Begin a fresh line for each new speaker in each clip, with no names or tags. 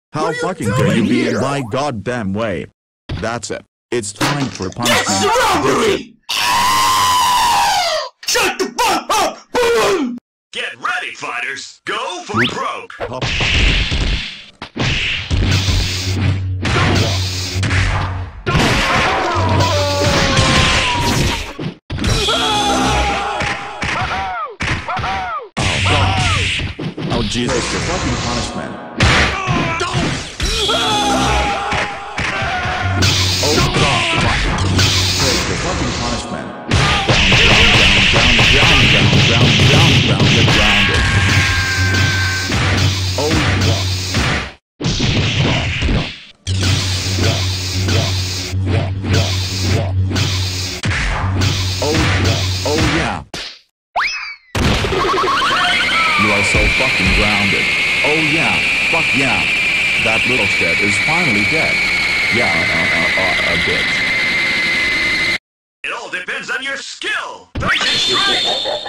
How fucking dare you be in my goddamn way? That's it. It's time for punishment.
That's robbery! Shut the fuck up! Boom!
Get ready, fighters! Go for broke!
Oh Jesus, your fucking punishment. Oh God. Take your fucking punishment. Down, get grounded. Oh God. Oh yeah. You are so fucking grounded. Oh yeah, fuck yeah. That little shit is finally dead. Yeah, bitch.
It all depends on your skill! Fighting straight!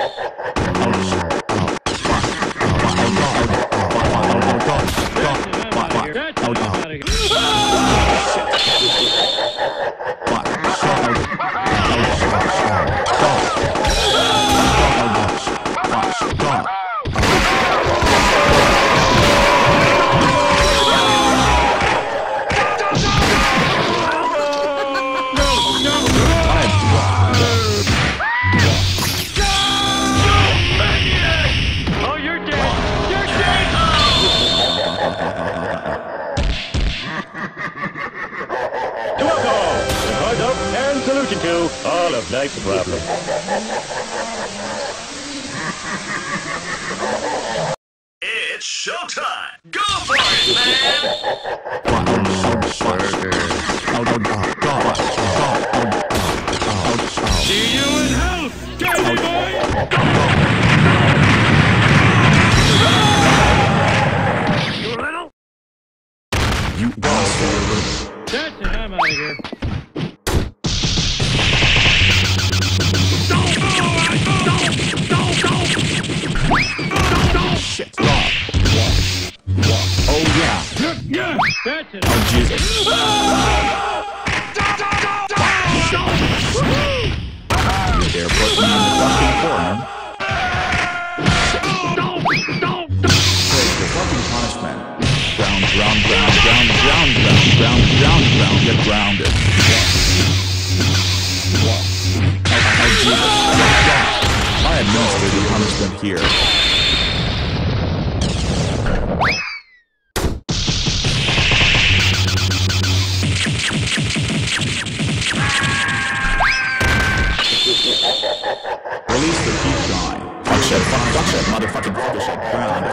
Solution to all of life's problems.
It's showtime! Go for it, man!
See you in hell, Skelly boy! You little?
You bastard.
That's it, I'm out of here.
Shit. Oh yeah.
Yeah, that's it.
Oh Jesus. You dare put me in the fucking corner? Take your fucking punishment. Ground, get grounded. Oh Jesus. I administer the punishment here. Release the heat line. Fuck shit, motherfucking fuck shit, grounded.